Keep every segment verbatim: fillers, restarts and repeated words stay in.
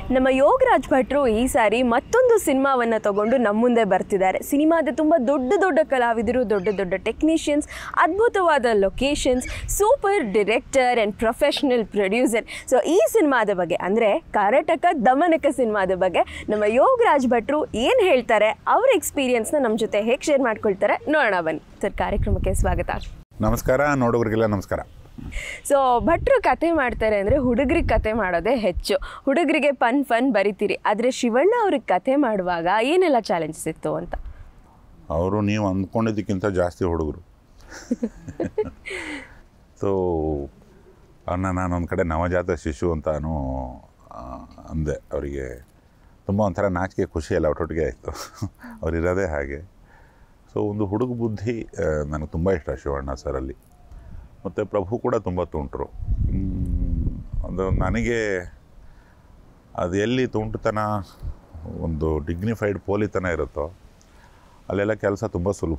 ನಮ್ಮ ಯೋಗರಾಜ್ ಭಟ್ರು ಈ ಸಾರಿ ಮತ್ತೊಂದು ಸಿನಿಮಾವನ್ನು ತಗೊಂಡು ನಮ್ಮ ಮುಂದೆ ಬರ್ತಿದ್ದಾರೆ. ಸಿನಿಮಾದ ತುಂಬ ದೊಡ್ಡ ದೊಡ್ಡ ಕಲಾವಿದರು, ದೊಡ್ಡ ದೊಡ್ಡ ಟೆಕ್ನಿಷಿಯನ್ಸ್, ಅದ್ಭುತವಾದ locations, super director and professional producer. So ಈ ಸಿನಿಮಾದ ಬಗ್ಗೆ ಅಂದರೆ ಕರಟಕ ದಮನಕ ಸಿನಿಮಾದ ಬಗ್ಗೆ ನಮ್ಮ ಯೋಗರಾಜ್ ಭಟ್ರು ಏನು ಹೇಳ್ತಾರೆ, ಅವರ ಎಕ್ಸ್ಪೀರಿಯನ್ಸ್ನ ನಮ್ಮ ಜೊತೆ ಹೇಗೆ ಶೇರ್ ಮಾಡ್ಕೊಳ್ತಾರೆ ನೋಡೋಣ ಬನ್ನಿ. ಸರ್, ಕಾರ್ಯಕ್ರಮಕ್ಕೆ ಸ್ವಾಗತ. ನಮಸ್ಕಾರ. ನೋಡೋರಿಗೆಲ್ಲ ನಮಸ್ಕಾರ. ಸೊ ಭಟ್ರು ಕತೆ ಮಾಡ್ತಾರೆ ಅಂದರೆ ಹುಡುಗರಿಗೆ ಕತೆ ಮಾಡೋದೇ ಹೆಚ್ಚು. ಹುಡುಗರಿಗೆ ಫನ್ ಫನ್ ಬರಿತೀರಿ, ಆದರೆ ಶಿವಣ್ಣ ಅವ್ರಿಗೆ ಕತೆ ಮಾಡುವಾಗ ಏನೆಲ್ಲ ಚಾಲೆಂಜಸ್ ಇತ್ತು ಅಂತ? ಅವರು ನೀವು ಅಂದ್ಕೊಂಡಿದ್ದಕ್ಕಿಂತ ಜಾಸ್ತಿ ಹುಡುಗರು. ಸೊ ಅವ್ರನ್ನ ನಾನು ಒಂದು ಕಡೆ ನವಜಾತ ಶಿಶು ಅಂತಾನು ಅಂದೆ. ಅವರಿಗೆ ತುಂಬ ಒಂಥರ ನಾಚಿಕೆ ಖುಷಿ ಎಲ್ಲ ಒಟ್ಟೊಟ್ಟಿಗೆ ಆಯಿತು. ಅವರಿರೋದೇ ಹಾಗೆ. ಸೊ ಒಂದು ಹುಡುಗ ಬುದ್ಧಿ ನನಗೆ ತುಂಬ ಇಷ್ಟ ಶಿವಣ್ಣ ಸರಲ್ಲಿ. ಮತ್ತು ಪ್ರಭು ಕೂಡ ತುಂಬ ತುಂಟರು. ಅದು ನನಗೆ ಅದು ಎಲ್ಲಿ ತುಂಟತನ, ಒಂದು ಡಿಗ್ನಿಫೈಡ್ ಪೋಲಿತನ ಇರುತ್ತೋ ಅಲ್ಲೆಲ್ಲ ಕೆಲಸ ತುಂಬ ಸುಲಭ.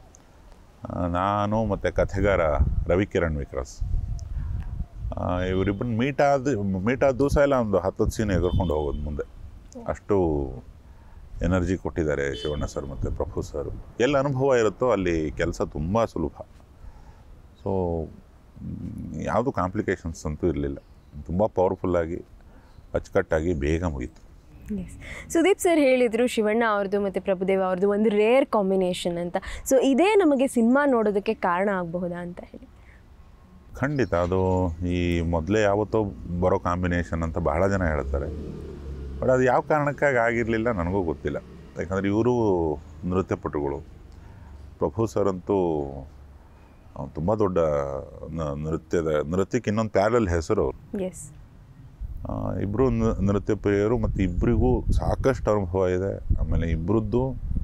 ನಾನು ಮತ್ತು ಕಥೆಗಾರ ರವಿಕಿರಣ್ ವಿಕ್ರಸ್ ಇವರಿಬ್ಬರನ್ನ ಮೀಟ್ ಆದ ಮೀಟ್ ಆದ ದಿವಸ ಎಲ್ಲ ಒಂದು ಹತ್ತತ್ತು ಸೀನ್ ಎಗರ್ಕೊಂಡು ಹೋಗೋದು ಮುಂದೆ. ಅಷ್ಟು ಎನರ್ಜಿ ಕೊಟ್ಟಿದ್ದಾರೆ ಶಿವಣ್ಣ ಸರ್ ಮತ್ತು ಪ್ರಭು ಸರ್. ಎಲ್ಲ ಅನುಭವ ಇರುತ್ತೋ ಅಲ್ಲಿ ಕೆಲಸ ತುಂಬ ಸುಲಭ. ಸೊ ಯಾವುದು ಕಾಂಪ್ಲಿಕೇಶನ್ಸ್ ಅಂತೂ ಇರಲಿಲ್ಲ. ತುಂಬ ಪವರ್ಫುಲ್ಲಾಗಿ ಅಚ್ಚುಕಟ್ಟಾಗಿ ಬೇಗ ಮುಗೀತು. ಎಸ್, ಸುದೀಪ್ ಸರ್ ಹೇಳಿದರು ಶಿವಣ್ಣ ಅವ್ರದ್ದು ಮತ್ತು ಪ್ರಭುದೇವ ಅವ್ರದ್ದು ಒಂದು ರೇರ್ ಕಾಂಬಿನೇಷನ್ ಅಂತ. ಸೊ ಇದೇ ನಮಗೆ ಸಿನಿಮಾ ನೋಡೋದಕ್ಕೆ ಕಾರಣ ಆಗಬಹುದಾ ಅಂತ ಹೇಳಿ? ಖಂಡಿತ. ಅದು ಈ ಮೊದಲೇ ಯಾವತ್ತೋ ಬರೋ ಕಾಂಬಿನೇಷನ್ ಅಂತ ಬಹಳ ಜನ ಹೇಳ್ತಾರೆ. ಬಟ್ ಅದು ಯಾವ ಕಾರಣಕ್ಕಾಗಿ ಆಗಿರಲಿಲ್ಲ ನನಗೂ ಗೊತ್ತಿಲ್ಲ. ಯಾಕಂದರೆ ಇವರು ನೃತ್ಯಪಟುಗಳು. ಪ್ರಭು ಸರ್ ಅಂತೂ ತುಂಬ ದೊಡ್ಡ ನೃತ್ಯದ ನೃತ್ಯಕ್ಕೆ ಇನ್ನೊಂದು ಪ್ಯಾರಲ್ ಹೆಸರು ಅವರು. ಎಸ್, ಇಬ್ಬರು ನೃತ್ಯ ಪ್ರಿಯರು ಮತ್ತು ಇಬ್ಬರಿಗೂ ಸಾಕಷ್ಟು ಅನುಭವ ಇದೆ. ಆಮೇಲೆ ಇಬ್ಬರದ್ದು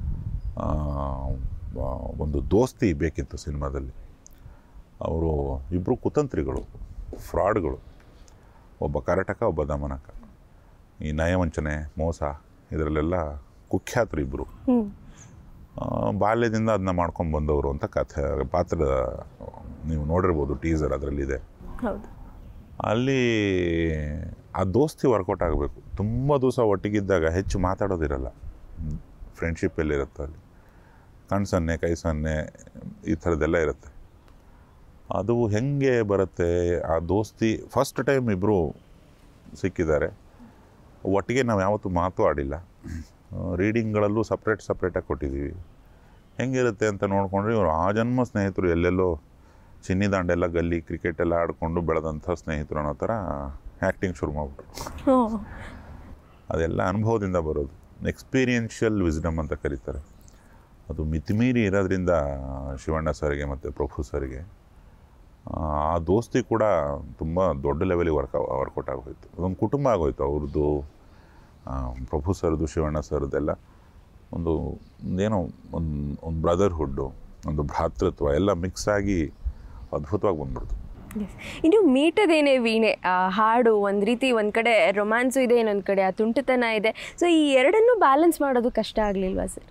ಒಂದು ದೋಸ್ತಿ ಬೇಕಿತ್ತು ಸಿನಿಮಾದಲ್ಲಿ. ಅವರು ಇಬ್ಬರು ಕುತಂತ್ರಿಗಳು, ಫ್ರಾಡ್ಗಳು. ಒಬ್ಬ ಕರಟಕ, ಒಬ್ಬ ದಮನಕ. ಈ ನಯವಂಚನೆ, ಮೋಸ ಇದರಲ್ಲೆಲ್ಲ ಕುಖ್ಯಾತರು ಇಬ್ಬರು. ಬಾಲ್ಯದಿಂದ ಅದನ್ನ ಮಾಡ್ಕೊಂಡು ಬಂದವರು ಅಂತ ಕಥೆ ಪಾತ್ರ ನೀವು ನೋಡಿರ್ಬೋದು, ಟೀಸರ್ ಅದರಲ್ಲಿದೆ. ಅಲ್ಲಿ ಆ ದೋಸ್ತಿ ವರ್ಕೌಟ್ ಆಗಬೇಕು. ತುಂಬ ದಿವಸ ಒಟ್ಟಿಗಿದ್ದಾಗ ಹೆಚ್ಚು ಮಾತಾಡೋದಿರಲ್ಲ, ಫ್ರೆಂಡ್ಶಿಪ್ ಎಲ್ಲಿರುತ್ತೆ ಅಲ್ಲಿ. ಕಣ್ಣು ಸನ್ನೆ, ಕೈ ಸನ್ನೆ, ಈ ಥರದ್ದೆಲ್ಲ ಇರುತ್ತೆ. ಅದು ಹೆಂಗೆ ಬರುತ್ತೆ ಆ ದೋಸ್ತಿ? ಫಸ್ಟ್ ಟೈಮ್ ಇಬ್ಬರು ಸಿಕ್ಕಿದ್ದಾರೆ, ಒಟ್ಟಿಗೆ ನಾವು ಯಾವತ್ತೂ ಮಾತು ಆಡಿಲ್ಲ. ರೀಡಿಂಗ್ಗಳಲ್ಲೂ ಸಪ್ರೇಟ್ ಸಪ್ರೇಟಾಗಿ ಕೊಟ್ಟಿದ್ದೀವಿ. ಹೆಂಗಿರುತ್ತೆ ಅಂತ ನೋಡಿಕೊಂಡ್ರೆ ಇವರು ಆ ಜನ್ಮ ಸ್ನೇಹಿತರು, ಎಲ್ಲೆಲ್ಲೋ ಚಿನ್ನಿ ದಾಂಡೆಲ್ಲ ಗಲ್ಲಿ ಕ್ರಿಕೆಟ್ ಎಲ್ಲ ಆಡಿಕೊಂಡು ಬೆಳೆದಂಥ ಸ್ನೇಹಿತರು ಅನ್ನೋ ಥರ ಆ್ಯಕ್ಟಿಂಗ್ ಶುರು ಮಾಡಿಬಿಟ್ರು. ಅದೆಲ್ಲ ಅನುಭವದಿಂದ ಬರೋದು. ಎಕ್ಸ್ಪೀರಿಯನ್ಷಿಯಲ್ ವಿಸ್ಡಮ್ ಅಂತ ಕರೀತಾರೆ. ಅದು ಮಿತಿಮೀರಿ ಇರೋದ್ರಿಂದ ಶಿವಣ್ಣ ಸರ್ಗೆ ಮತ್ತು ಪ್ರಭು ಸರ್ಗೆ ಆ ದೋಸ್ತಿ ಕೂಡ ತುಂಬ ದೊಡ್ಡ ಲೆವೆಲಿಗೆ ವರ್ಕ್ ವರ್ಕೌಟ್ ಆಗೋಯ್ತು. ಅದೊಂದು ಕುಟುಂಬ ಆಗೋಯ್ತು ಅವ್ರದ್ದು. ಪ್ರಭು ಸರ್ದು, ಶಿವಣ್ಣ ಸರ್ದೆಲ್ಲ ಒಂದು ಏನೋ ಒಂದು ಒಂದು ಬ್ರದರ್ಹುಡ್ಡು, ಒಂದು ಭ್ರಾತೃತ್ವ ಎಲ್ಲ ಮಿಕ್ಸ್ ಆಗಿ ಅದ್ಭುತವಾಗಿ ಬಂದ್ಬಿಡ್ತು. ಇನ್ನು ಮೀಟದೇನೆ ವೀಣೆ ಹಾಡು ಒಂದು ರೀತಿ, ಒಂದು ಕಡೆ ರೊಮ್ಯಾನ್ಸು ಇದೆ, ಇನ್ನೊಂದು ಕಡೆ ಆ ತುಂಟತನ ಇದೆ. ಸೊ ಈ ಎರಡನ್ನೂ ಬ್ಯಾಲೆನ್ಸ್ ಮಾಡೋದು ಕಷ್ಟ ಆಗಲಿಲ್ವಾ ಸರ್?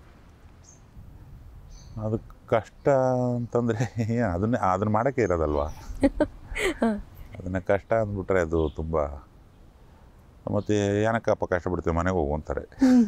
ಅದು ಕಷ್ಟ ಅಂತಂದರೆ ಅದನ್ನೇ ಅದನ್ನು ಮಾಡೋಕ್ಕೆ ಇರೋದಲ್ವಾ. ಅದನ್ನು ಕಷ್ಟ ಅಂದ್ಬಿಟ್ರೆ ಅದು ತುಂಬ, ಮತ್ತು ಏನಕ್ಕಪ್ಪ ಕಷ್ಟಪಡ್ತೀವಿ, ಮನೆಗೆ ಹೋಗುವಂತಾರೆ.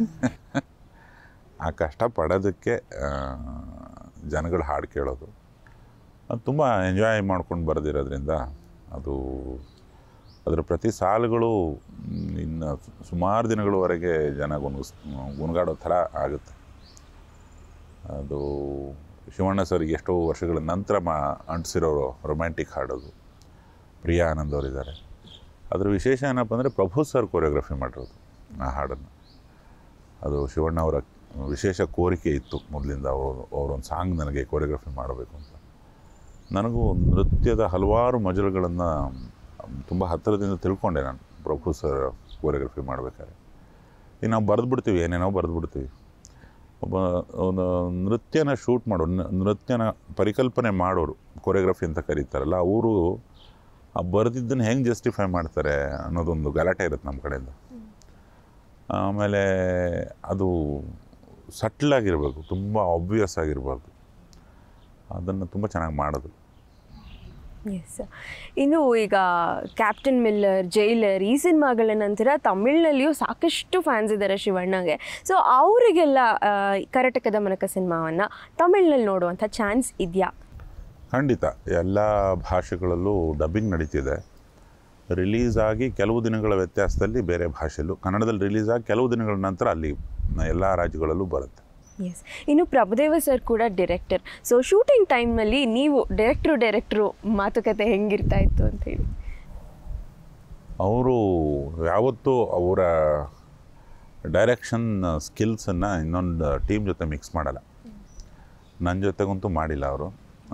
ಆ ಕಷ್ಟ ಪಡೋದಕ್ಕೆ ಜನಗಳು ಹಾಡು ಕೇಳೋದು, ಅದು ತುಂಬ ಎಂಜಾಯ್ ಮಾಡ್ಕೊಂಡು ಬರೆದಿರೋದ್ರಿಂದ ಅದು ಅದರ ಪ್ರತಿ ಸಾಲುಗಳು ಇನ್ನು ಸುಮಾರು ದಿನಗಳವರೆಗೆ ಜನ ಗುನ್ಗಿಸ್ ಗುಣಗಾಡೋ ಥರ ಆಗುತ್ತೆ. ಅದು ಶಿವಣ್ಣ ಸರ್ಗೆ ಎಷ್ಟೋ ವರ್ಷಗಳ ನಂತರ ಮಾ ಅಂಟಿಸಿರೋ ರೊಮ್ಯಾಂಟಿಕ್ ಹಾಡೋದು. ಪ್ರಿಯಾ ಆನಂದ್ ಅವರಿದ್ದಾರೆ. ಅದರ ವಿಶೇಷ ಏನಪ್ಪ ಅಂದರೆ ಪ್ರಭು ಸರ್ ಕೊರಿಯೋಗ್ರಫಿ ಮಾಡಿರೋದು ಆ ಹಾಡನ್ನು. ಅದು ಶಿವಣ್ಣ ಅವರ ವಿಶೇಷ ಕೋರಿಕೆ ಇತ್ತು ಮೊದಲಿಂದ. ಅವರು ಅವರೊಂದು ಸಾಂಗ್ ನನಗೆ ಕೊರಿಯೋಗ್ರಫಿ ಮಾಡಬೇಕು ಅಂತ. ನನಗೂ ನೃತ್ಯದ ಹಲವಾರು ಮಜಲುಗಳನ್ನು ತುಂಬ ಹತ್ತಿರದಿಂದ ತಿಳ್ಕೊಂಡೆ ನಾನು ಪ್ರಭು ಸರ್ ಕೊರಿಯೋಗ್ರಫಿ ಮಾಡಬೇಕಾದ್ರೆ. ಈಗ ನಾವು ಬರೆದ್ಬಿಡ್ತೀವಿ, ಏನೇನೋ ಬರೆದ್ಬಿಡ್ತೀವಿ. ಒಬ್ಬ ಒಂದು ನೃತ್ಯನ ಶೂಟ್ ಮಾಡೋರು, ನೃತ್ಯನ ಪರಿಕಲ್ಪನೆ ಮಾಡೋರು, ಕೊರಿಯೋಗ್ರಫಿ ಅಂತ ಕರೀತಾರಲ್ಲ, ಅವರು ಆ ಬರೆದಿದ್ದನ್ನು ಹೆಂಗೆ ಜಸ್ಟಿಫೈ ಮಾಡ್ತಾರೆ ಅನ್ನೋದೊಂದು ಗಲಾಟೆ ಇರುತ್ತೆ ನಮ್ಮ ಕಡೆಯಿಂದ. ಆಮೇಲೆ ಅದು ಸಟ್ಲಾಗಿರಬೇಕು, ತುಂಬ ಆಬ್ವಿಯಸ್ ಆಗಿರಬಾರ್ದು. ಅದನ್ನು ತುಂಬ ಚೆನ್ನಾಗಿ ಮಾಡೋದು. ಎಸ್. ಇನ್ನು ಈಗ ಕ್ಯಾಪ್ಟನ್ ಮಿಲ್ಲರ್, ಜೈಲರ್ ಈ ಸಿನಿಮಾಗಳ ನಂತರ ತಮಿಳಿನಲ್ಲಿಯೂ ಸಾಕಷ್ಟು ಫ್ಯಾನ್ಸ್ ಇದ್ದಾರೆ ಶಿವಣ್ಣಗೆ. ಸೊ ಅವರಿಗೆಲ್ಲ ಕರಟಕ ದಮನಕ ಸಿನಿಮಾವನ್ನು ತಮಿಳಿನಲ್ಲಿ ನೋಡುವಂಥ ಚಾನ್ಸ್ ಇದೆಯಾ? ಖಂಡಿತ. ಎಲ್ಲ ಭಾಷೆಗಳಲ್ಲೂ ಡಬ್ಬಿಂಗ್ ನಡೀತಿದೆ. ರಿಲೀಸ್ ಆಗಿ ಕೆಲವು ದಿನಗಳ ವ್ಯತ್ಯಾಸದಲ್ಲಿ ಬೇರೆ ಭಾಷೆಯಲ್ಲೂ, ಕನ್ನಡದಲ್ಲಿ ರಿಲೀಸ್ ಆಗಿ ಕೆಲವು ದಿನಗಳ ನಂತರ ಅಲ್ಲಿ ಎಲ್ಲ ರಾಜ್ಯಗಳಲ್ಲೂ ಬರುತ್ತೆ. ಎಸ್. ಇನ್ನು ಪ್ರಭುದೇವ ಸರ್ ಕೂಡ ಡೈರೆಕ್ಟರ್. ಸೊ ಶೂಟಿಂಗ್ ಟೈಮ್ನಲ್ಲಿ ನೀವು ಡೈರೆಕ್ಟ್ರು ಡೈರೆಕ್ಟ್ರು ಮಾತುಕತೆ ಹೆಂಗಿರ್ತಾ ಇತ್ತು ಅಂತ ಹೇಳಿ? ಅವರು ಯಾವತ್ತೂ ಅವರ ಡೈರೆಕ್ಷನ್ ಸ್ಕಿಲ್ಸನ್ನು ಇನ್ನೊಂದು ಟೀಮ್ ಜೊತೆ ಮಿಕ್ಸ್ ಮಾಡಲ್ಲ. ನನ್ನ ಜೊತೆಗಂತೂ ಮಾಡಿಲ್ಲ ಅವರು.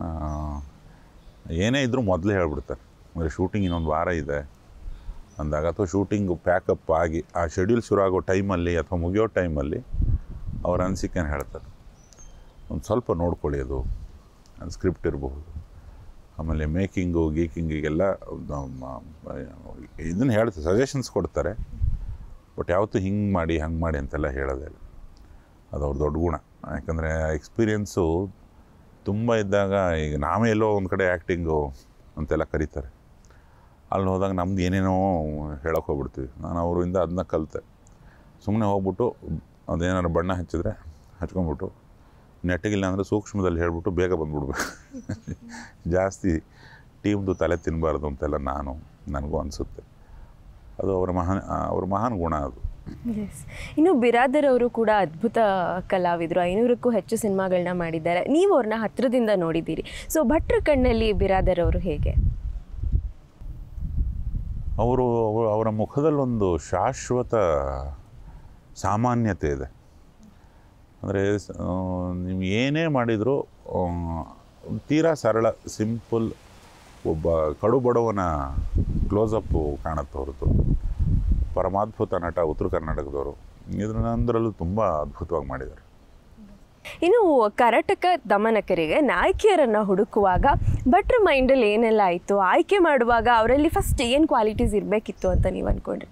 ಏನೇ ಇದ್ದರೂ ಮೊದಲೇ ಹೇಳ್ಬಿಡ್ತಾರೆ. ಅಂದರೆ ಶೂಟಿಂಗ್ ಇನ್ನೊಂದು ವಾರ ಇದೆ ಅಂದಾಗ, ಅಥವಾ ಶೂಟಿಂಗು ಪ್ಯಾಕಪ್ ಆಗಿ ಆ ಶೆಡ್ಯೂಲ್ ಶುರು ಆಗೋ ಟೈಮಲ್ಲಿ ಅಥವಾ ಮುಗಿಯೋ ಟೈಮಲ್ಲಿ ಅವ್ರ ಅನಿಸಿಕೆನ ಹೇಳ್ತಾರೆ. ಒಂದು ಸ್ವಲ್ಪ ನೋಡ್ಕೊಳ್ಳಿ, ಅದು ಸ್ಕ್ರಿಪ್ಟ್ ಇರಬಹುದು, ಆಮೇಲೆ ಮೇಕಿಂಗು ಗೀಕಿಂಗಿಗೆಲ್ಲ ಇದನ್ನು ಹೇಳ್ತಾರೆ, ಸಜೆಷನ್ಸ್ ಕೊಡ್ತಾರೆ. ಬಟ್ ಯಾವತ್ತೂ ಹಿಂಗೆ ಮಾಡಿ ಹಂಗೆ ಮಾಡಿ ಅಂತೆಲ್ಲ ಹೇಳೋದೇ ಇಲ್ಲ. ಅದು ಅವ್ರ ದೊಡ್ಡ ಗುಣ. ಯಾಕಂದರೆ ಎಕ್ಸ್ಪೀರಿಯೆನ್ಸು ತುಂಬ ಇದ್ದಾಗ, ಈಗ ನಾವೇ ಎಲ್ಲೋ ಒಂದು ಕಡೆ ಆ್ಯಕ್ಟಿಂಗು ಅಂತೆಲ್ಲ ಕರೀತಾರೆ, ಅಲ್ಲಿ ಹೋದಾಗ ನಮ್ದು ಏನೇನೋ ಹೇಳೋಕೆ ಹೋಗ್ಬಿಡ್ತೀವಿ. ನಾನು ಅವರಿಂದ ಅದನ್ನ ಕಲಿತೆ. ಸುಮ್ಮನೆ ಹೋಗ್ಬಿಟ್ಟು ಅದೇನಾದ್ರು ಬಣ್ಣ ಹಚ್ಚಿದ್ರೆ ಹಚ್ಕೊಂಡ್ಬಿಟ್ಟು, ನೆಟ್ಟಿಗಿಲ್ಲ ಅಂದರೆ ಸೂಕ್ಷ್ಮದಲ್ಲಿ ಹೇಳ್ಬಿಟ್ಟು ಬೇಗ ಬಂದ್ಬಿಡ್ಬೇಕು. ಜಾಸ್ತಿ ಟೀಮ್ದು ತಲೆ ತಿನ್ನಬಾರ್ದು ಅಂತೆಲ್ಲ ನಾನು ನನಗೂ ಅನಿಸುತ್ತೆ. ಅದು ಅವರ ಮಹಾನ್ ಅವರ ಮಹಾನ್ ಗುಣ ಅದು. ಎಸ್. ಇನ್ನು ಬಿರಾದರ್ ಅವರು ಕೂಡ ಅದ್ಭುತ ಕಲಾವಿದರು. ಐನೂರಕ್ಕೂ ಹೆಚ್ಚು ಸಿನಿಮಾಗಳನ್ನ ಮಾಡಿದ್ದಾರೆ. ನೀವು ಅವ್ರನ್ನ ಹತ್ತಿರದಿಂದ ನೋಡಿದ್ದೀರಿ. ಸೊ ಭಟ್ರ ಕಣ್ಣಲ್ಲಿ ಬಿರಾದರ್ ಅವರು ಹೇಗೆ? ಅವರು ಅವರ ಮುಖದಲ್ಲೊಂದು ಶಾಶ್ವತ ಸಾಮಾನ್ಯತೆ ಇದೆ. ಅಂದರೆ ನೀವು ಏನೇ ಮಾಡಿದರೂ ತೀರಾ ಸರಳ, ಸಿಂಪಲ್, ಒಬ್ಬ ಕಡು ಬಡವನ ಕ್ಲೋಸಪ್ಪು ಕಾಣುತ್ತೆ ಹೊರತು. ಪರಮಾದ್ಭುತ ನಟ, ಉತ್ತರ ಕರ್ನಾಟಕದವರು. ಇದರಂದರಲ್ಲೂ ತುಂಬ ಅದ್ಭುತವಾಗಿ ಮಾಡಿದ್ದಾರೆ. ಇನ್ನು ಕರಟಕ ದಮನಕರಿಗೆ ನಾಯಕಿಯರನ್ನು ಹುಡುಕುವಾಗ ಭಟ್ರ ಮೈಂಡಲ್ಲಿ ಏನೆಲ್ಲ ಆಯಿತು? ಆಯ್ಕೆ ಮಾಡುವಾಗ ಅವರಲ್ಲಿ ಫಸ್ಟ್ ಏನು ಕ್ವಾಲಿಟೀಸ್ ಇರಬೇಕಿತ್ತು ಅಂತ ನೀವು ಅಂದ್ಕೊಂಡ್ರಿ?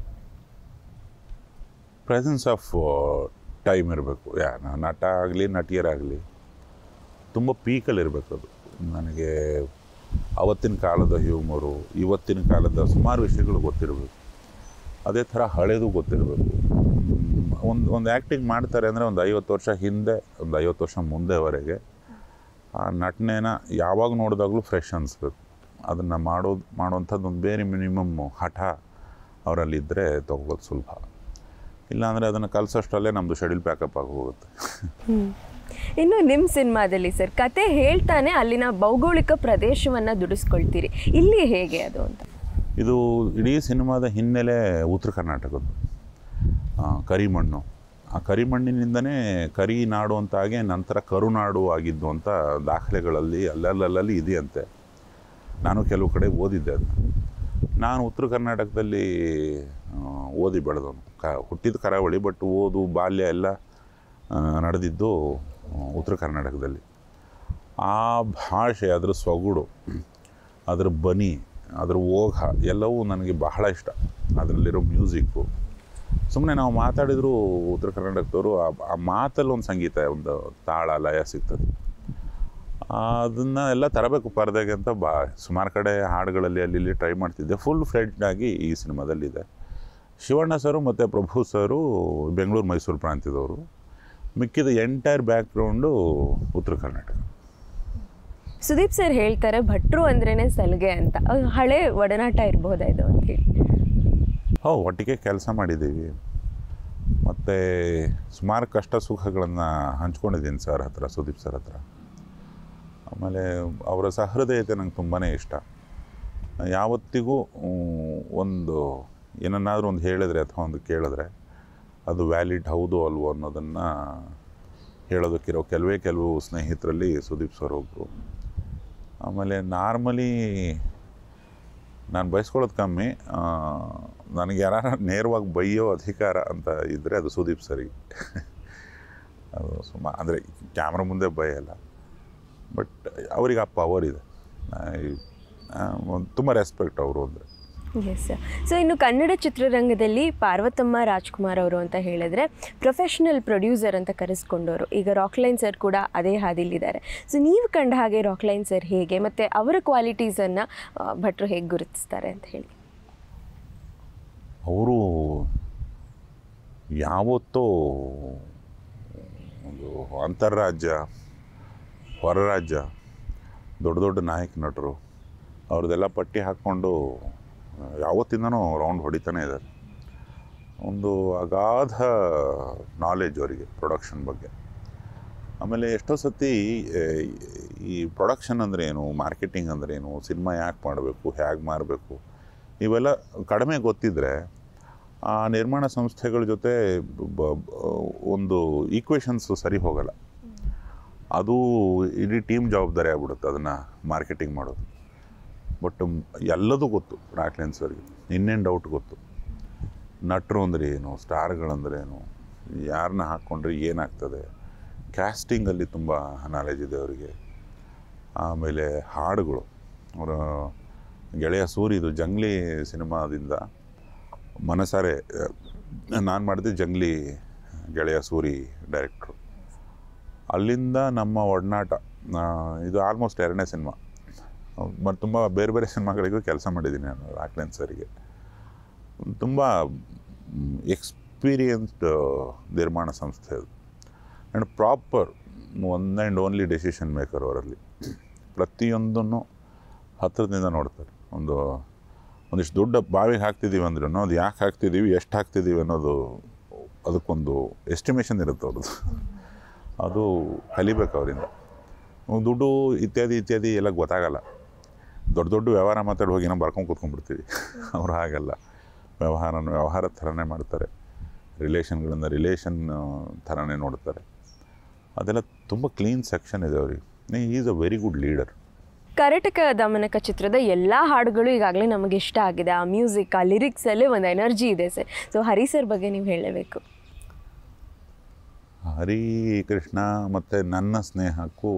ಪ್ರೆಸೆನ್ಸ್ ಆಫ್ ಟೈಮ್ ಇರಬೇಕು. ಯಾ ನಟ ಆಗಲಿ ನಟಿಯರಾಗಲಿ ತುಂಬ ಪೀಕಲ್ಲಿರಬೇಕು. ಅದು ನನಗೆ ಅವತ್ತಿನ ಕಾಲದ ಹ್ಯೂಮರು, ಇವತ್ತಿನ ಕಾಲದ ಸುಮಾರು ವಿಷಯಗಳು ಗೊತ್ತಿರಬೇಕು. ಅದೇ ಥರ ಹಳೇದು ಗೊತ್ತಿರಬೇಕು. ಒಂದು ಒಂದು ಆ್ಯಕ್ಟಿಂಗ್ ಮಾಡ್ತಾರೆ ಅಂದರೆ ಒಂದು ಐವತ್ತು ವರ್ಷ ಹಿಂದೆ, ಒಂದು ಐವತ್ತು ವರ್ಷ ಮುಂದೆವರೆಗೆ ಆ ನಟನೆನ ಯಾವಾಗ ನೋಡಿದಾಗಲೂ ಫ್ರೆಶ್ ಅನಿಸ್ಬೇಕು. ಅದನ್ನು ಮಾಡೋದು ಮಾಡೋವಂಥದ್ದು ಒಂದು ಬೇರೆ ಮಿನಿಮಮ್ ಹಠ ಅವರಲ್ಲಿದ್ದರೆ ತೊಗೊಳ್ಳೋದು ಸುಲಭ. ಇಲ್ಲಾಂದರೆ ಅದನ್ನು ಕಲಿಸೋಷ್ಟರಲ್ಲೇ ನಮ್ಮದು ಶೆಡ್ಯೂಲ್ ಪ್ಯಾಕಪ್ ಆಗಿ ಹೋಗುತ್ತೆ. ಇನ್ನು ನಿಮ್ಮ ಸಿನಿಮಾದಲ್ಲಿ ಸರ್ ಕತೆ ಹೇಳ್ತಾನೆ ಅಲ್ಲಿನ ಭೌಗೋಳಿಕ ಪ್ರದೇಶವನ್ನು ದುಡಿಸ್ಕೊಳ್ತೀರಿ. ಇಲ್ಲಿ ಹೇಗೆ ಅದು ಅಂತ? ಇದು ಇಡೀ ಸಿನಿಮಾದ ಹಿನ್ನೆಲೆ ಉತ್ತರ ಕರ್ನಾಟಕದ್ದು ಕರಿಮಣ್ಣು. ಆ ಕರಿಮಣ್ಣಿನಿಂದನೇ ಕರಿ ನಾಡು ಅಂತಾಗೆ ನಂತರ ಕರುನಾಡು ಆಗಿದ್ದು ಅಂತ ದಾಖಲೆಗಳಲ್ಲಿ ಅಲ್ಲಲ್ಲಲ್ಲಿ ಇದೆಯಂತೆ. ನಾನು ಕೆಲವು ಕಡೆ ಓದಿದ್ದೆ ಅದು. ನಾನು ಉತ್ತರ ಕರ್ನಾಟಕದಲ್ಲಿ ಓದಿ ಬೆಳೆದವನು. ಕ ಹುಟ್ಟಿದ ಕರಾವಳಿ, ಬಟ್ ಓದು ಬಾಲ್ಯ ಎಲ್ಲ ನಡೆದಿದ್ದು ಉತ್ತರ ಕರ್ನಾಟಕದಲ್ಲಿ. ಆ ಭಾಷೆ, ಅದರ ಸೊಗಡು, ಅದರ ಬನಿ, ಅದರ ಓಘ ಎಲ್ಲವೂ ನನಗೆ ಬಹಳ ಇಷ್ಟ. ಅದರಲ್ಲಿರೋ ಮ್ಯೂಸಿಕ್ಕು, ಸುಮ್ಮನೆ ನಾವು ಮಾತಾಡಿದರೂ ಉತ್ತರ ಕರ್ನಾಟಕದವರು ಆ ಮಾತಲ್ಲಿ ಒಂದು ಸಂಗೀತ, ಒಂದು ತಾಳ ಲಯ ಸಿಗ್ತದೆ. ಅದನ್ನು ಎಲ್ಲ ತರಬೇಕು ಪರದೆಗೆ ಅಂತ ಬಾ ಸುಮಾರು ಕಡೆ ಹಾಡುಗಳಲ್ಲಿ ಅಲ್ಲಿ ಇಲ್ಲಿ ಟ್ರೈ ಮಾಡ್ತಿದ್ದೆ. ಫುಲ್ ಫ್ಲೆಡ್ಜಾಗಿ ಈ ಸಿನಿಮಾದಲ್ಲಿದೆ. ಶಿವಣ್ಣ ಸರು ಮತ್ತು ಪ್ರಭು ಸರು ಬೆಂಗಳೂರು ಮೈಸೂರು ಪ್ರಾಂತ್ಯದವರು. ಮಿಕ್ಕಿದ ಎಂಟೈರ್ ಬ್ಯಾಕ್ಗ್ರೌಂಡು ಉತ್ತರ ಕರ್ನಾಟಕ. ಸುದೀಪ್ ಸರ್ ಹೇಳ್ತಾರೆ ಭಟ್ರು ಅಂದ್ರೇ ಸಲಿಗೆ ಅಂತ. ಹಳೆ ಒಡನಾಟ ಇರ್ಬೋದಾ ಇದು ಅಂತ ಹೇಳಿ? ಹೋ, ಒಟ್ಟಿಗೆ ಕೆಲಸ ಮಾಡಿದ್ದೀವಿ. ಮತ್ತು ಸುಮಾರು ಕಷ್ಟ ಸುಖಗಳನ್ನು ಹಂಚ್ಕೊಂಡಿದ್ದೀನಿ ಸರ್ ಹತ್ರ, ಸುದೀಪ್ ಸರ್ ಹತ್ರ. ಆಮೇಲೆ ಅವರ ಸಹೃದಯತೆ ನಂಗೆ ತುಂಬಾ ಇಷ್ಟ. ಯಾವತ್ತಿಗೂ ಒಂದು ಏನನ್ನಾದರೂ ಒಂದು ಹೇಳಿದ್ರೆ ಅಥವಾ ಒಂದು ಕೇಳಿದ್ರೆ ಅದು ವ್ಯಾಲಿಡ್ ಹೌದು ಅಲ್ವೋ ಅನ್ನೋದನ್ನು ಹೇಳೋದಕ್ಕಿರೋ ಕೆಲವೇ ಕೆಲವು ಸ್ನೇಹಿತರಲ್ಲಿ ಸುದೀಪ್ ಸರ್ ಒಬ್ಬರು. ಆಮೇಲೆ ನಾರ್ಮಲಿ ನಾನು ಬಯಸ್ಕೊಳ್ಳೋದು ಕಮ್ಮಿ. ನನಗೆ ಯಾರು ನೇರವಾಗಿ ಬೈಯೋ ಅಧಿಕಾರ ಅಂತ ಇದ್ದರೆ ಅದು ಸುದೀಪ್ ಸರಿಗೆ. ಅದು ಸುಮಾ ಅಂದರೆ ಕ್ಯಾಮ್ರಾ ಮುಂದೆ ಬೈಯಲ್ಲ, ಬಟ್ ಅವ್ರಿಗೆ ಆ ಪವರ್ ಇದೆ. ತುಂಬ ರೆಸ್ಪೆಕ್ಟ್ ಅವರು ಅಂದರೆ. Yes sir. ಸೊ ಇನ್ನು ಕನ್ನಡ ಚಿತ್ರರಂಗದಲ್ಲಿ ಪಾರ್ವತಮ್ಮ ರಾಜ್ಕುಮಾರ್ ಅವರು ಅಂತ ಹೇಳಿದ್ರೆ ಪ್ರೊಫೆಷ್ನಲ್ ಪ್ರೊಡ್ಯೂಸರ್ ಅಂತ ಕರೆಸ್ಕೊಂಡವರು. ಈಗ ರಾಕ್ಲೈನ್ ಸರ್ ಕೂಡ ಅದೇ ಹಾದಿಲಿದ್ದಾರೆ. ಸೊ ನೀವು ಕಂಡ ಹಾಗೆ ರಾಕ್ಲೈನ್ ಸರ್ ಹೇಗೆ ಮತ್ತು ಅವರ ಕ್ವಾಲಿಟೀಸನ್ನು ಭಟ್ರು ಹೇಗೆ ಗುರುತಿಸ್ತಾರೆ ಅಂತ ಹೇಳಿ? ಅವರು ಯಾವತ್ತೂ ಒಂದು ಅಂತರ್ರಾಜ್ಯ, ಹೊರ ರಾಜ್ಯ, ದೊಡ್ಡ ದೊಡ್ಡ ನಾಯಕ ನಟರು ಅವ್ರದ್ದೆಲ್ಲ ಪಟ್ಟಿ ಹಾಕ್ಕೊಂಡು ಯಾವತ್ತಿಂದನೂ ರೌಂಡ್ ಹೊಡಿತಾನೆ ಇದ್ದಾರೆ. ಒಂದು ಅಗಾಧ ನಾಲೆಜ್ ಅವರಿಗೆ ಪ್ರೊಡಕ್ಷನ್ ಬಗ್ಗೆ. ಆಮೇಲೆ ಎಷ್ಟೋ ಸತಿ ಈ ಪ್ರೊಡಕ್ಷನ್ ಅಂದರೆ ಏನು, ಮಾರ್ಕೆಟಿಂಗ್ ಅಂದರೆ ಏನು, ಸಿನಿಮಾ ಯಾಕೆ ಮಾಡಬೇಕು, ಹೇಗೆ ಮಾರಬೇಕು, ಇವೆಲ್ಲ ಕಡಿಮೆ ಗೊತ್ತಿದ್ದರೆ ಆ ನಿರ್ಮಾಣ ಸಂಸ್ಥೆಗಳ ಜೊತೆ ಒಂದು ಈಕ್ವೇಷನ್ಸು ಸರಿ ಹೋಗಲ್ಲ. ಅದು ಇಡೀ ಟೀಮ್ ಜವಾಬ್ದಾರಿ ಆಗ್ಬಿಡುತ್ತೆ ಅದನ್ನು ಮಾರ್ಕೆಟಿಂಗ್ ಮಾಡೋದು. ಬಟ್ ಎಲ್ಲದೂ ಗೊತ್ತು ರಾಕ್ಲೈನ್ ಸರ್ಗೆ, ಇನ್ನೇನು ಡೌಟ್ ಗೊತ್ತು. ನಟರು ಅಂದರೆ ಏನು, ಸ್ಟಾರ್ಗಳಂದ್ರೆ ಏನು, ಯಾರನ್ನ ಹಾಕ್ಕೊಂಡ್ರೆ ಏನಾಗ್ತದೆ, ಕ್ಯಾಸ್ಟಿಂಗಲ್ಲಿ ತುಂಬ ನಾಲೆಜ್ ಇದೆ ಅವರಿಗೆ. ಆಮೇಲೆ ಹಾಡುಗಳು, ಅವರ ಗೆಳೆಯ ಸೂರಿದು ಜಂಗ್ಲಿ ಸಿನಿಮಾದಿಂದ ಮನಸಾರೆ ನಾನು ಮಾಡಿದೆ, ಜಂಗ್ಲಿ ಗೆಳೆಯ ಸೂರಿ ಡೈರೆಕ್ಟ್ರು. ಅಲ್ಲಿಂದ ನಮ್ಮ ಒಡನಾಟ, ಇದು ಆಲ್ಮೋಸ್ಟ್ ಎರಡನೇ ಸಿನಿಮಾ. ಮತ್ತು ತುಂಬ ಬೇರೆ ಬೇರೆ ಸಿನಿಮಾಗಳಿಗೂ ಕೆಲಸ ಮಾಡಿದ್ದೀನಿ ನಾನು ರಾಕ್ಲೈನ್ ಸರಿಗೆ. ತುಂಬ ಎಕ್ಸ್ಪೀರಿಯನ್ಸ್ಡ್ ನಿರ್ಮಾಣ ಸಂಸ್ಥೆ ಅದು. And proper one and only decision maker ಅವರಲ್ಲಿ. ಪ್ರತಿಯೊಂದನ್ನು ಹತ್ತಿರದಿಂದ ನೋಡ್ತಾರೆ. ಒಂದು ಒಂದಿಷ್ಟು ದೊಡ್ಡ ಬಾವಿಗೆ ಹಾಕ್ತಿದ್ದೀವಿ ಅಂದ್ರೂ ಅದು ಯಾಕೆ ಹಾಕ್ತಿದ್ದೀವಿ, ಎಷ್ಟು ಹಾಕ್ತಿದ್ದೀವಿ ಅನ್ನೋದು ಅದಕ್ಕೊಂದು ಎಸ್ಟಿಮೇಷನ್ ಇರುತ್ತೆ ಅವ್ರದ್ದು. ಅದು ಕಲಿಬೇಕು ಅವರಿಂದ. ದುಡ್ಡು ಇತ್ಯಾದಿ ಇತ್ಯಾದಿ ಎಲ್ಲ ಗೊತ್ತಾಗಲ್ಲ. ದೊಡ್ಡ ದೊಡ್ಡ ವ್ಯವಹಾರ ಮಾತಾಡಿ ಹೋಗಿ ನಾವು ಬರ್ಕೊಂಡು ಕೂತ್ಕೊಂಡ್ಬಿಡ್ತೀವಿ. ಅವರು ಹಾಗಲ್ಲ, ವ್ಯವಹಾರನ ವ್ಯವಹಾರ ಥರನೇ ಮಾಡ್ತಾರೆ, ರಿಲೇಷನ್ಗಳಿಂದ ರಿಲೇಷನ್ ಥರನೇ ನೋಡ್ತಾರೆ. ಅದೆಲ್ಲ ತುಂಬ ಕ್ಲೀನ್ ಸೆಕ್ಷನ್ ಇದೆ ಅವ್ರಿಗೆ. Is a very good leader. Karataka Damanaka ಚಿತ್ರದ ಎಲ್ಲ ಹಾಡುಗಳು ಈಗಾಗಲೇ ನಮಗೆ ಇಷ್ಟ ಆಗಿದೆ. ಆ ಮ್ಯೂಸಿಕ್, ಆ ಲಿರಿಕ್ಸಲ್ಲೇ ಒಂದು ಎನರ್ಜಿ ಇದೆ ಸರ್. ಸೊ ಹರಿ ಸರ್ ಬಗ್ಗೆ ನೀವು ಹೇಳಬೇಕು. ಹರಿ ಕೃಷ್ಣ ಮತ್ತು ನನ್ನ ಸ್ನೇಹಕ್ಕೂ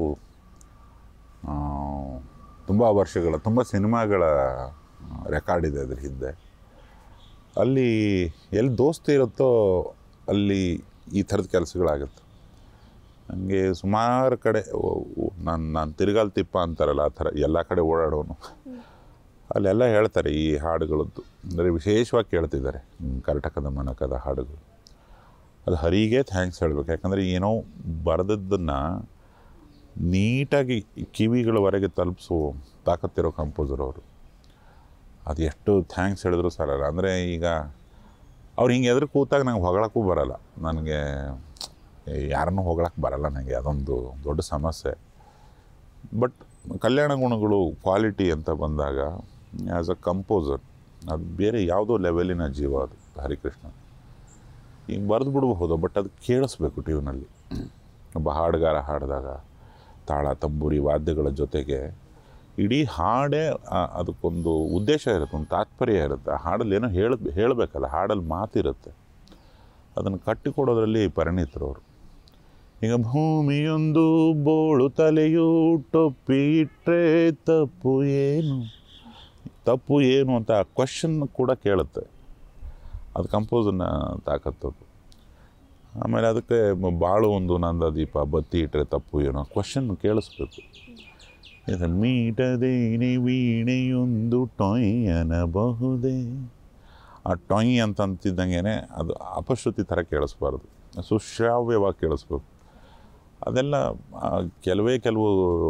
ತುಂಬ ವರ್ಷಗಳ, ತುಂಬ ಸಿನಿಮಾಗಳ ರೆಕಾರ್ಡ್ ಇದೆ ಅದ್ರ ಹಿಂದೆ. ಅಲ್ಲಿ ಎಲ್ಲಿ ದೋಸ್ತಿ ಇರುತ್ತೋ ಅಲ್ಲಿ ಈ ಥರದ ಕೆಲಸಗಳಾಗುತ್ತೆ. ನನಗೆ ಸುಮಾರು ಕಡೆ ನಾನು ನಾನು ತಿರುಗಾಲ್ ತಿಪ್ಪ ಅಂತಾರಲ್ಲ, ಆ ಥರ ಎಲ್ಲ ಕಡೆ ಓಡಾಡೋನು. ಅಲ್ಲೆಲ್ಲ ಹೇಳ್ತಾರೆ ಈ ಹಾಡುಗಳದ್ದು, ಅಂದರೆ ವಿಶೇಷವಾಗಿ ಕೇಳ್ತಿದ್ದಾರೆ ಕರ್ನಾಟಕ ದಮನಕದ ಹಾಡುಗಳು. ಅದು ಹರಿಗೆ ಥ್ಯಾಂಕ್ಸ್ ಹೇಳಬೇಕು. ಯಾಕಂದರೆ ಏನೋ ಬರೆದದ್ದನ್ನು ನೀಟಾಗಿ ಕಿವಿಗಳವರೆಗೆ ತಲುಪಿಸೋ ತಾಕತ್ತಿರೋ ಕಂಪೋಸರ್ ಅವರು. ಅದು ಎಷ್ಟು ಥ್ಯಾಂಕ್ಸ್ ಹೇಳಿದ್ರು ಸಾಲಲ್ಲ. ಅಂದರೆ ಈಗ ಅವ್ರು ಹಿಂಗೆ ಎದುರು ಕೂತಾಗ ನಂಗೆ ಹೊಗಳಕ್ಕೂ ಬರಲ್ಲ. ನನಗೆ ಯಾರನ್ನೂ ಹೊಗಳಕ್ಕೆ ಬರಲ್ಲ ನನಗೆ, ಅದೊಂದು ದೊಡ್ಡ ಸಮಸ್ಯೆ. ಬಟ್ ಕಲ್ಯಾಣ ಗುಣಗಳು, ಕ್ವಾಲಿಟಿ ಅಂತ ಬಂದಾಗ ಆ್ಯಸ್ ಅ ಕಂಪೋಸರ್ ಅದು ಬೇರೆ ಯಾವುದೋ ಲೆವೆಲಿನ ಜೀವ ಅದು ಹರಿಕೃಷ್ಣ. ಹಿಂಗೆ ಬರೆದು ಬಿಡಬಹುದು, ಬಟ್ ಅದು ಕೇಳಿಸ್ಬೇಕು ಟ್ಯೂನಲ್ಲಿ. ಒಬ್ಬ ಹಾಡುಗಾರ ಹಾಡಿದಾಗ ತಾಳ, ತಂಬೂರಿ, ವಾದ್ಯಗಳ ಜೊತೆಗೆ ಇಡೀ ಹಾಡೇ ಅದಕ್ಕೊಂದು ಉದ್ದೇಶ ಇರುತ್ತೆ, ಒಂದು ತಾತ್ಪರ್ಯ ಇರುತ್ತೆ. ಆ ಹಾಡಲ್ಲಿ ಏನೋ ಹೇಳ ಹೇಳಬೇಕಲ್ಲ, ಹಾಡಲ್ಲಿ ಮಾತಿರುತ್ತೆ. ಅದನ್ನು ಕಟ್ಟಿಕೊಡೋದ್ರಲ್ಲಿ ಪರಿಣಿತರವರು. ಈಗ ಭೂಮಿಯೊಂದು ಬೋಳು ತಲೆಯು ಟೊಪ್ಪಿ ಇಟ್ಟರೆ ತಪ್ಪು ಏನು, ತಪ್ಪು ಏನು ಅಂತ ಕ್ವಶನ್ ಕೂಡ ಕೇಳುತ್ತೆ. ಅದು ಕಂಪೋಸನ್ನ ತಾಕತ್ತದು. ಆಮೇಲೆ ಅದಕ್ಕೆ ಬಾಳು ಒಂದು ನಂದ ದೀಪ, ಬತ್ತಿ ಇಟ್ಟರೆ ತಪ್ಪು ಏನೋ ಕ್ವಶನ್ ಕೇಳಿಸ್ಬೇಕು. ಇದು ಮೀಟದೇನೆ ವೀಣೆಯೊಂದು ಟೊಯ್ ಅನ್ನಬಹುದೇ, ಆ ಟೊಯ್ ಅಂತಂತಿದ್ದಂಗೆ ಅದು ಅಪಶ್ರುತಿ ಥರ ಕೇಳಿಸ್ಬಾರ್ದು, ಸುಶ್ರಾವ್ಯವಾಗಿ ಕೇಳಿಸ್ಬೇಕು. ಅದೆಲ್ಲ ಕೆಲವೇ ಕೆಲವು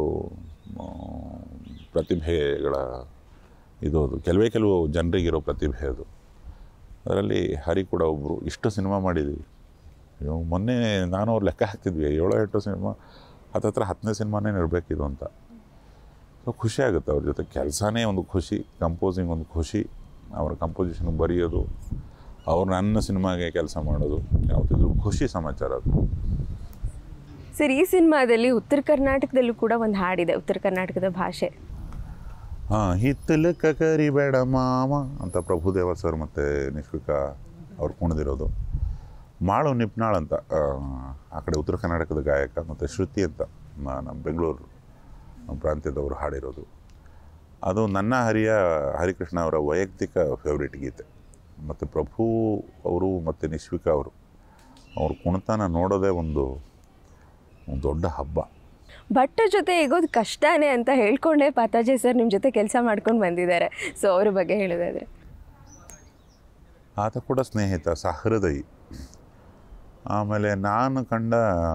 ಪ್ರತಿಭೆಗಳ ಇದು, ಅದು ಕೆಲವೇ ಕೆಲವು ಜನರಿಗಿರೋ ಪ್ರತಿಭೆ ಅದು. ಅದರಲ್ಲಿ ಹರಿ ಕೂಡ ಒಬ್ಬರು. ಇಷ್ಟು ಸಿನಿಮಾ ಮಾಡಿದ್ವಿ, ಮೊನ್ನೆ ನಾನು ಅವ್ರು ಲೆಕ್ಕ ಹಾಕ್ತಿದ್ವಿ, ಏಳೋ ಎಂಟು ಸಿನಿಮಾ, ಹತ್ತತ್ರ ಹತ್ತನೇ ಸಿನಿಮಾನೇ ಇರಬೇಕಿದು ಅಂತ. ಸೊ ಖುಷಿ ಆಗುತ್ತೆ ಅವ್ರ ಜೊತೆ ಕೆಲಸನೇ ಒಂದು ಖುಷಿ, ಕಂಪೋಸಿಂಗ್ ಒಂದು ಖುಷಿ, ಅವರ ಕಂಪೋಸಿಷನ್ ಬರೆಯೋದು, ಅವ್ರು ನನ್ನ ಸಿನಿಮಾಗೆ ಕೆಲಸ ಮಾಡೋದು ಯಾವುದಿದ್ರು ಖುಷಿ ಸಮಾಚಾರ ಅದು. ಸರ್, ಈ ಸಿನಿಮಾದಲ್ಲಿ ಉತ್ತರ ಕರ್ನಾಟಕದಲ್ಲೂ ಕೂಡ ಒಂದು ಹಾಡಿದೆ, ಉತ್ತರ ಕರ್ನಾಟಕದ ಭಾಷೆ. ಹಾಂ, ಹಿತ್ತಲಕ್ಕ ಕರಿಬೇಡ ಮಾಮ ಅಂತ ಪ್ರಭುದೇವ ಸರ್ ಮತ್ತು ನಿಶ್ವಿಕಾ ಅವ್ರು ಕುಣಿದಿರೋದು. ಮಾಳು ನಿಪ್ನಾಳ್ ಅಂತ ಆ ಕಡೆ ಉತ್ತರ ಕರ್ನಾಟಕದ ಗಾಯಕ, ಮತ್ತು ಶ್ರುತಿ ಅಂತ ನಮ್ಮ ಬೆಂಗಳೂರು ಪ್ರಾಂತ್ಯದವರು ಹಾಡಿರೋದು. ಅದು ನನ್ನ ಹರಿಯ ಹರಿಕೃಷ್ಣ ಅವರ ವೈಯಕ್ತಿಕ ಫೇವ್ರೇಟ್ ಗೀತೆ. ಮತ್ತು ಪ್ರಭು ಅವರು ಮತ್ತು ನಿಶ್ವಿಕಾ ಅವರು ಅವ್ರ ಕುಣಿತನ ನೋಡೋದೇ ಒಂದು ಒಂದು ದೊಡ್ಡ ಹಬ್ಬ. ಭಟ್ರ ಜೊತೆ ಹೇಗೋದು ಕಷ್ಟನೇ ಅಂತ ಹೇಳ್ಕೊಂಡೇ ಪಾತಾಜೆ ಸರ್ ನಿಮ್ಮ ಜೊತೆ ಕೆಲಸ ಮಾಡ್ಕೊಂಡು ಬಂದಿದ್ದಾರೆ. ಸೊ ಅವ್ರ ಬಗ್ಗೆ ಹೇಳೋದಾದರೆ, ಆತ ಕೂಡ ಸ್ನೇಹಿತ, ಸಹೃದಯಿ. ಆಮೇಲೆ ನಾನು ಕಂಡ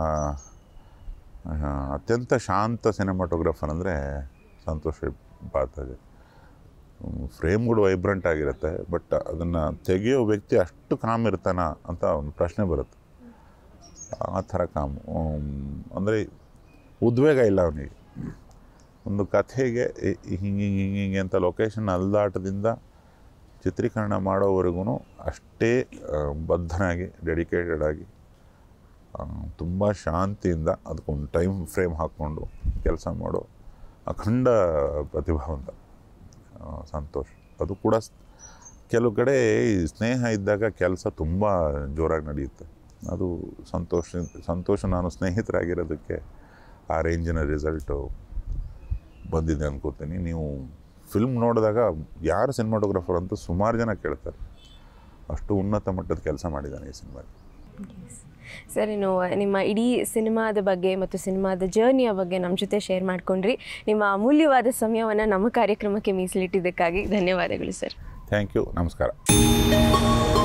ಅತ್ಯಂತ ಶಾಂತ ಸಿನಿಮಾಟೋಗ್ರಾಫರ್ ಅಂದರೆ ಸಂತೋಷ್ ಪಾತಾಜೆ. ಫ್ರೇಮ್ಗಳು ವೈಬ್ರೆಂಟ್ ಆಗಿರುತ್ತೆ, ಬಟ್ ಅದನ್ನು ತೆಗೆಯೋ ವ್ಯಕ್ತಿ ಅಷ್ಟು ಕಾಮ್ ಇರ್ತಾನ ಅಂತ ಒಂದು ಪ್ರಶ್ನೆ ಬರುತ್ತೆ. ಆ ಥರ ಕಾಮು, ಅಂದರೆ ಉದ್ವೇಗ ಇಲ್ಲ ಅವನಿಗೆ. ಒಂದು ಕಥೆಗೆ ಹಿಂಗೆ ಹಿಂಗೆ ಹಿಂಗೆ ಅಂತ ಲೊಕೇಶನ್ ಅಲ್ದಾಟದಿಂದ ಚಿತ್ರೀಕರಣ ಮಾಡೋವರೆಗೂ ಅಷ್ಟೇ ಬದ್ಧನಾಗಿ, ಡೆಡಿಕೇಟೆಡ್ ಆಗಿ, ತುಂಬ ಶಾಂತಿಯಿಂದ ಅದಕ್ಕೊಂದು ಟೈಮ್ ಫ್ರೇಮ್ ಹಾಕ್ಕೊಂಡು ಕೆಲಸ ಮಾಡೋ ಅಖಂಡ ಪ್ರತಿಭಾವಂತ ಸಂತೋಷ್. ಅದು ಕೂಡ ಕೆಲವು ಕಡೆ ಸ್ನೇಹ ಇದ್ದಾಗ ಕೆಲಸ ತುಂಬ ಜೋರಾಗಿ ನಡೆಯುತ್ತೆ. ಅದು ಸಂತೋಷ ಸಂತೋಷ ನಾನು ಸ್ನೇಹಿತರಾಗಿರೋದಕ್ಕೆ ಆ ರೇಂಜಿನ ರಿಸಲ್ಟು ಬಂದಿದೆ ಅನ್ಕೋತೀನಿ. ನೀವು ಫಿಲ್ಮ್ ನೋಡಿದಾಗ ಯಾರು ಸಿನಿಮಾಟೋಗ್ರಾಫರ್ ಅಂತ ಸುಮಾರು ಜನ ಕೇಳ್ತಾರೆ. ಅಷ್ಟು ಉನ್ನತ ಮಟ್ಟದ ಕೆಲಸ ಮಾಡಿದ್ದಾನೆ ಈ ಸಿನಿಮಾಗೆ. ಸರ್, ಇನ್ನು ನಿಮ್ಮ ಇಡೀ ಸಿನಿಮಾದ ಬಗ್ಗೆ ಮತ್ತು ಸಿನಿಮಾದ ಜರ್ನಿಯ ಬಗ್ಗೆ ನಮ್ಮ ಜೊತೆ ಶೇರ್ ಮಾಡ್ಕೊಂಡ್ರಿ. ನಿಮ್ಮ ಅಮೂಲ್ಯವಾದ ಸಮಯವನ್ನು ನಮ್ಮ ಕಾರ್ಯಕ್ರಮಕ್ಕೆ ಮೀಸಲಿಟ್ಟಿದ್ದಕ್ಕಾಗಿ ಧನ್ಯವಾದಗಳು ಸರ್. Thank you. ನಮಸ್ಕಾರ.